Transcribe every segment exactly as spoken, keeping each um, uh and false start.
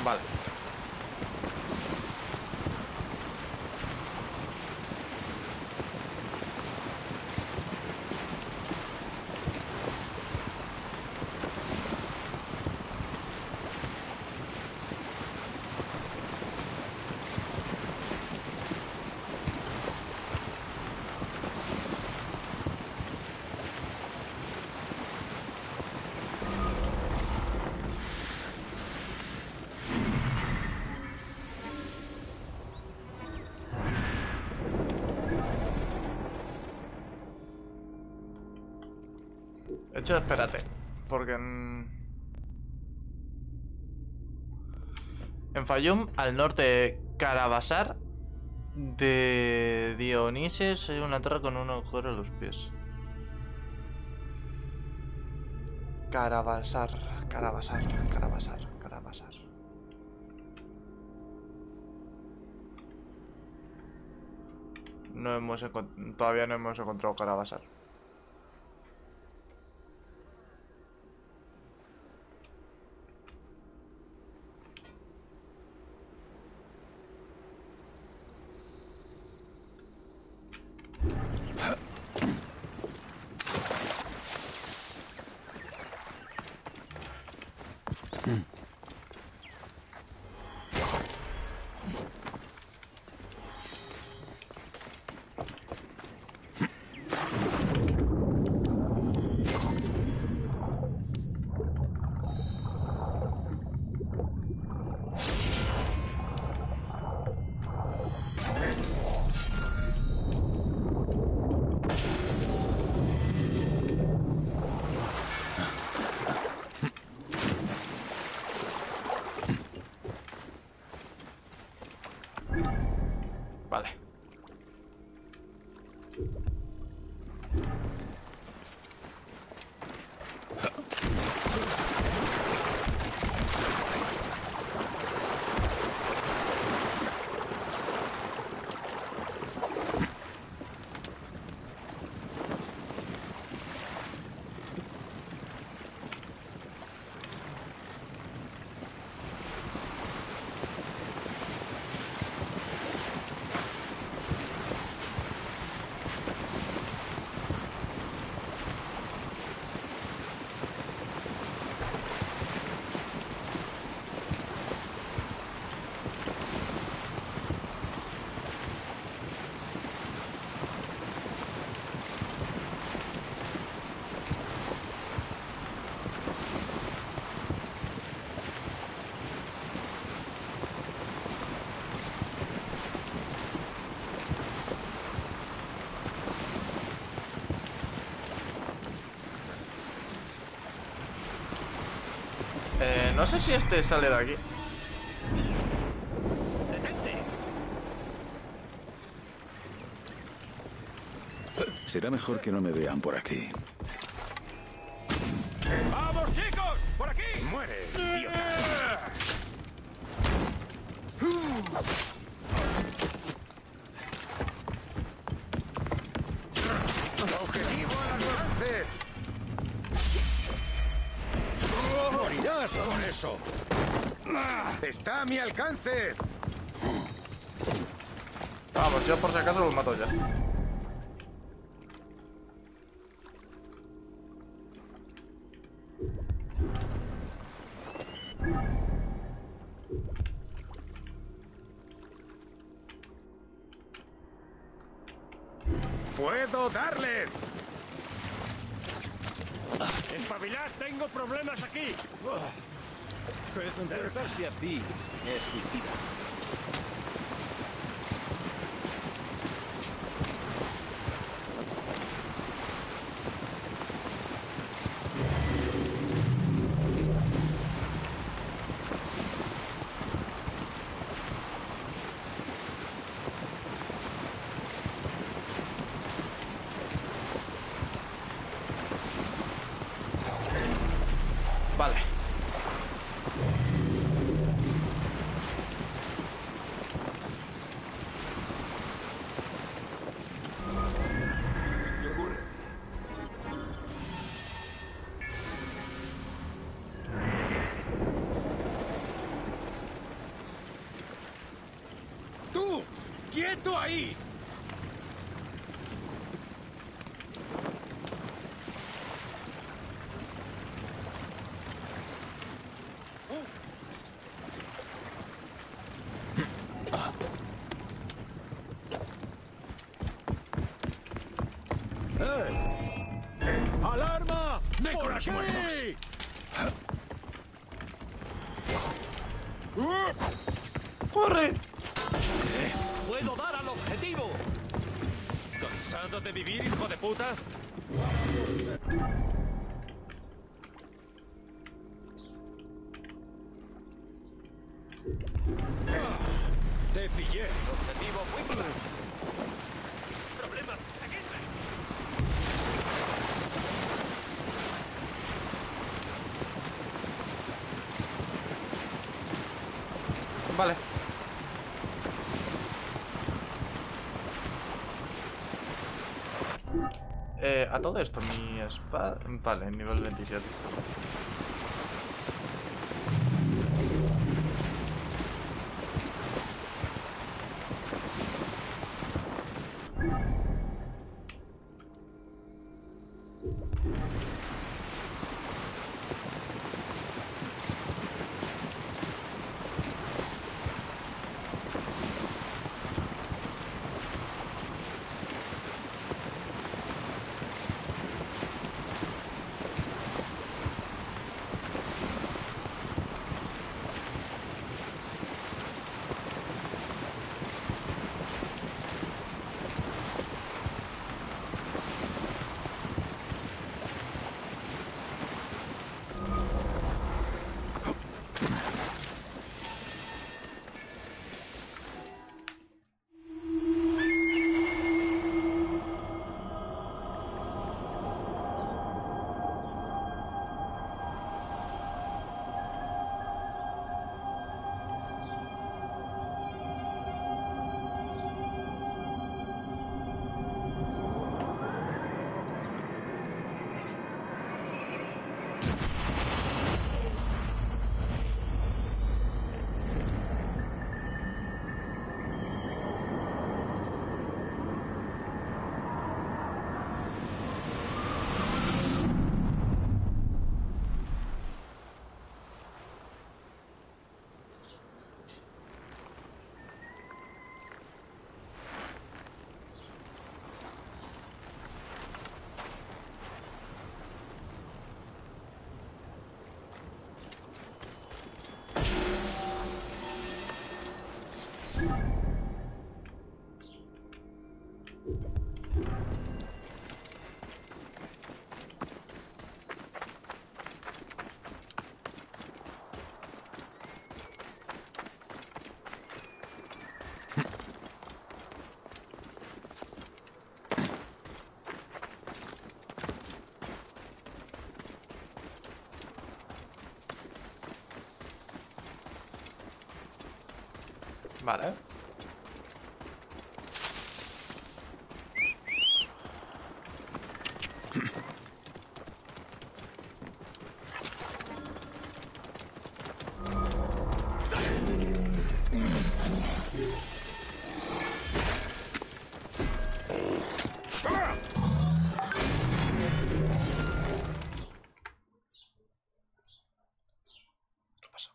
Vale. De hecho, espérate, porque en... En Fayum, al norte de Carabasar de Dionises, hay una torre con un agujero en los pies. Carabasar, Carabasar, Carabasar, Carabasar. No hemos encont- todavía no hemos encontrado Carabasar. Vale. Eh, no sé si este sale de aquí. Será mejor que no me vean por aquí. ¡Vamos, chicos! ¡Por aquí! ¡Muere, idiota! ¡Objetivo al alcance! ¡Morirás con eso! ¡Está a mi alcance! Vamos, yo por si acaso los mato ya. ¡Puedo darle! ¡Espabilad! ¡Tengo problemas aquí! Enfrentarse a ti es suicida. Vale. ahí! ¡Alarma! ¡Nicolás muertos! ¡Corre! ¡Puedo dar al objetivo! ¿Cansado de vivir, hijo de puta? ¡Te pillé! Objetivo muy claro. Problemas, seguidme. Vale. Eh, a todo esto, mi espada... Vale, nivel veintisiete. Vale. ¿Qué pasó?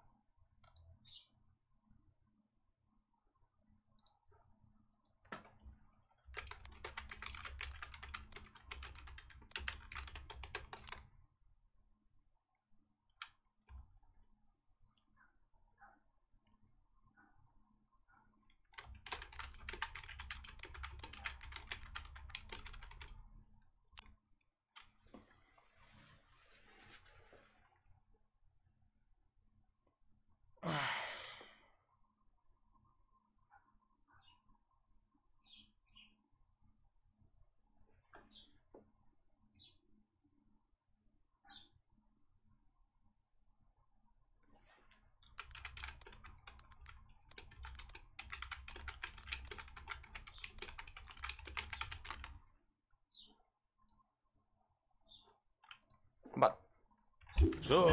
Vale. So.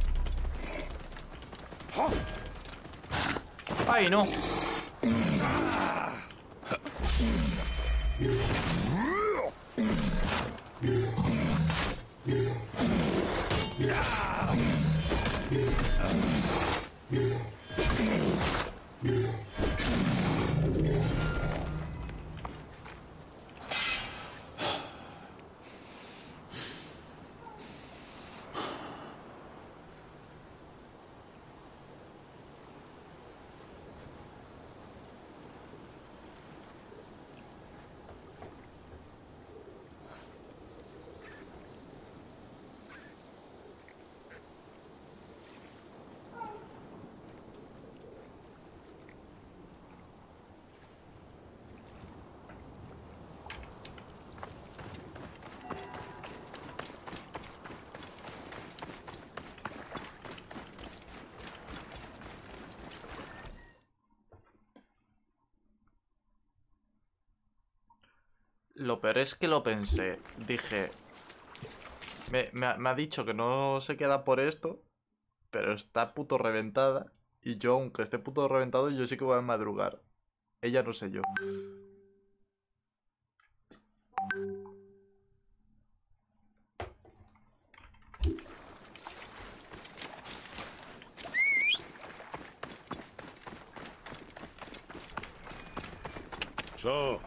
¡Ay, no! Lo peor es que lo pensé. Dije... Me, me, ha, me ha dicho que no se queda por esto, pero está puto reventada. Y yo, aunque esté puto reventado, yo sí que voy a madrugar. Ella no sé yo. So.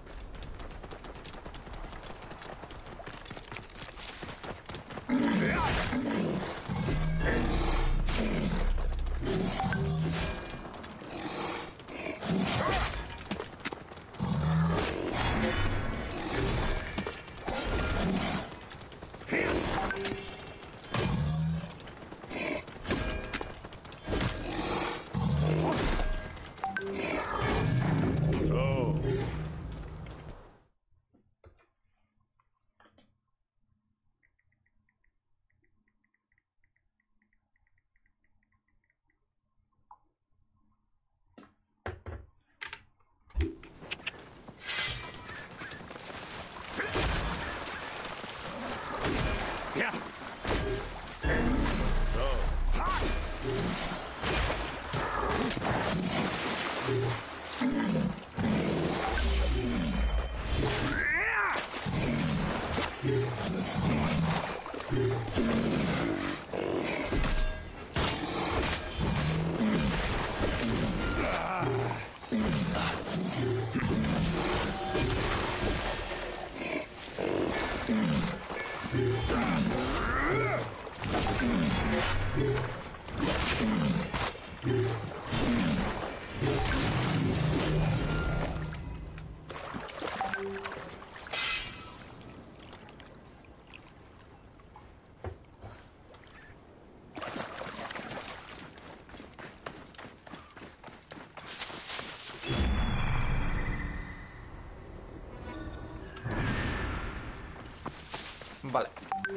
Vale.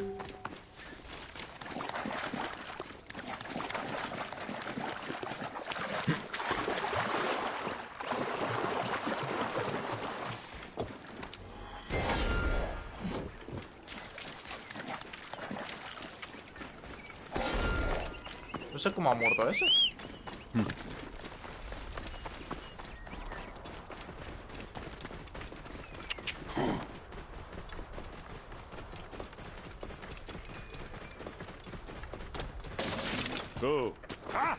No sé cómo ha muerto ese. So. Ah.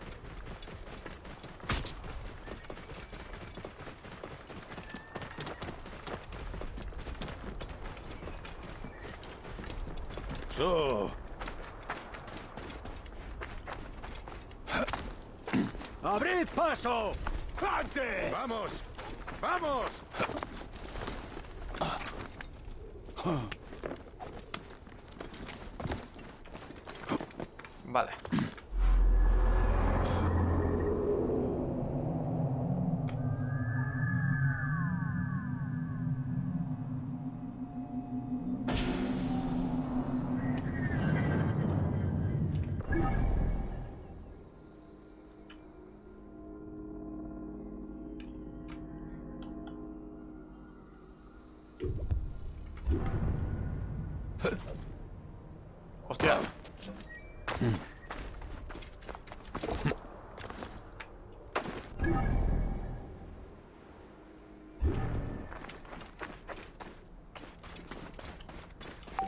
So. ¡Abrid paso! ¡Antes! ¡Vamos! ¡Vamos! Vale. Hostia.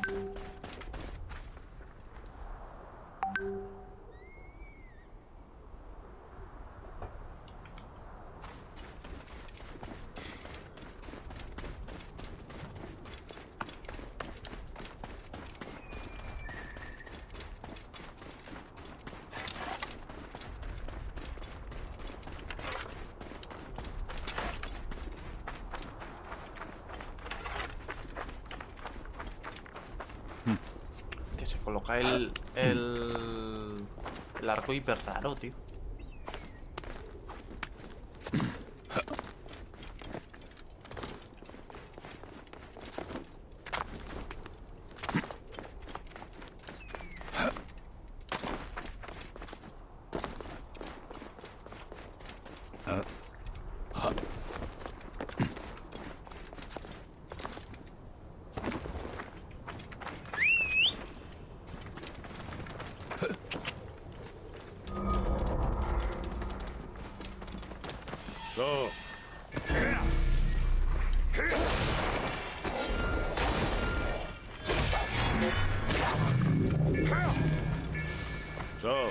Que se coloca el, el, el arco hiper raro, tío. So. So.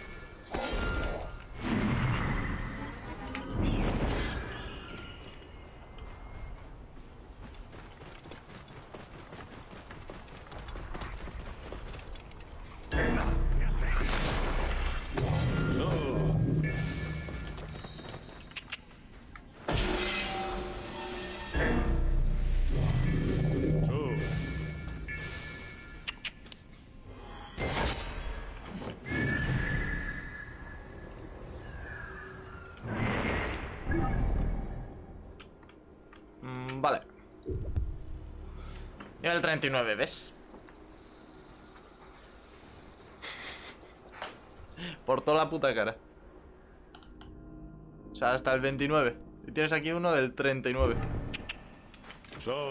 Mm, vale. Y el treinta y nueve, ¿ves? Por toda la puta cara. O sea, hasta el veintinueve. Y tienes aquí uno del treinta y nueve. So.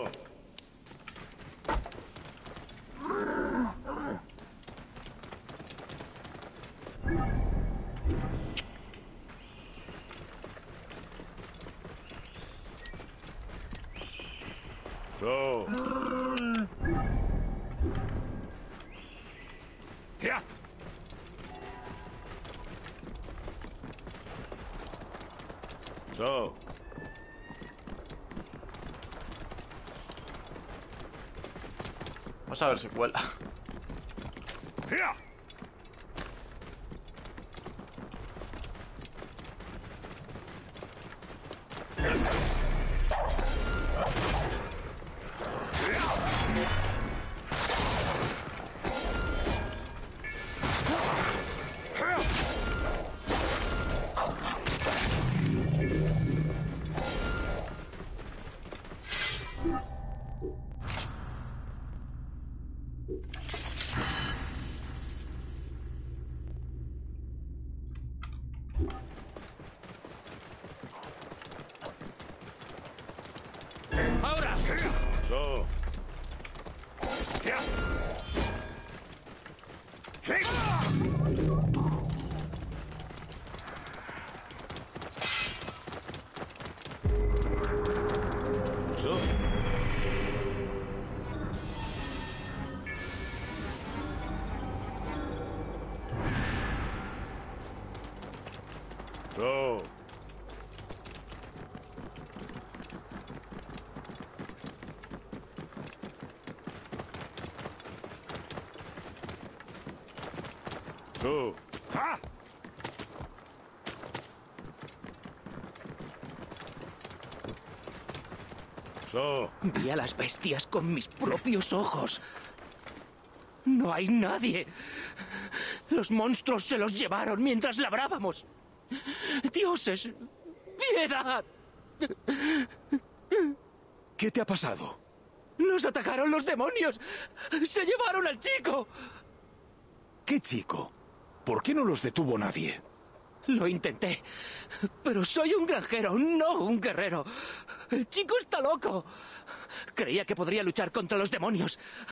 So. Yeah. So. Vamos a ver si cuela. Yeah. ¡Ahora! So. Yeah. So. So. So. Ha! So. Vi a las bestias con mis propios ojos. No hay nadie. Los monstruos se los llevaron mientras labrábamos. Dioses, piedad. ¿Qué te ha pasado? Nos atacaron los demonios. Se llevaron al chico. ¿Qué chico? ¿Por qué no los detuvo nadie? Lo intenté, pero soy un granjero, no un guerrero. El chico está loco. Creía que podría luchar contra los demonios.